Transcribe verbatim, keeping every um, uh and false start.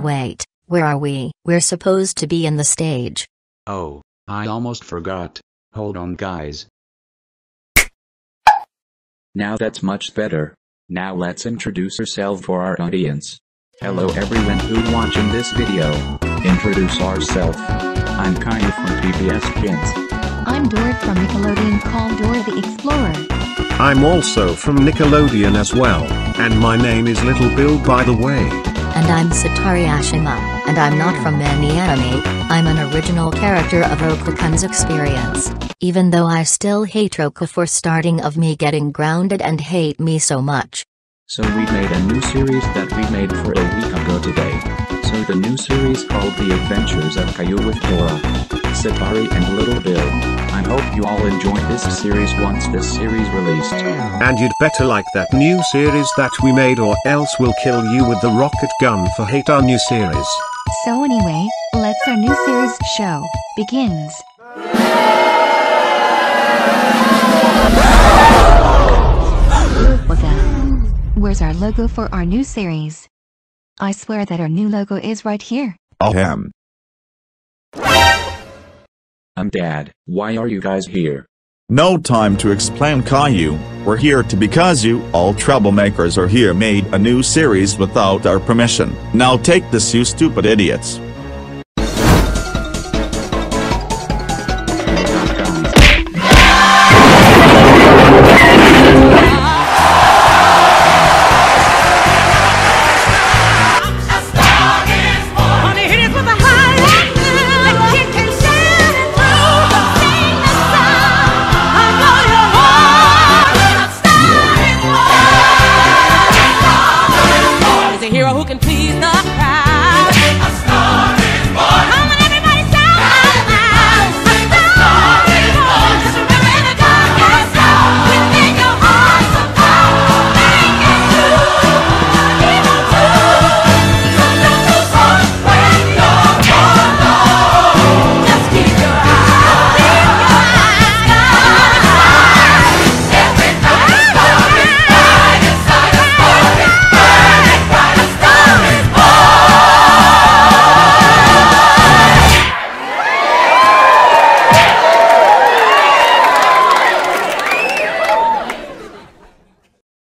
Wait, where are we? We're supposed to be in the stage. Oh, I almost forgot. Hold on, guys. Now that's much better. Now let's introduce ourselves for our audience. Hello everyone who watching this video. Introduce ourselves. I'm Kaya from P B S Kids. I'm Dora from Nickelodeon called Dora the Explorer. I'm also from Nickelodeon as well, and my name is Little Bill by the way. And I'm Satari Ashima, and I'm not from any anime. I'm an original character of Rokugan's experience, even though I still hate Roku for starting of me getting grounded and hate me so much. So we made a new series that we made for a week ago today. So the new series called The Adventures of Caillou with Dora, Satari and Little Bill. I hope you all enjoy this series once this series released. And you'd better like that new series that we made or else we'll kill you with the rocket gun for hate our new series. So anyway, let's our new series show begins. What the? Where's our logo for our new series? I swear that our new logo is right here. Ahem. I'm Dad. Why are you guys here? No time to explain, Caillou. We're here to because you, all troublemakers are here, made a new series without our permission. Now take this, you stupid idiots. Hero who can please the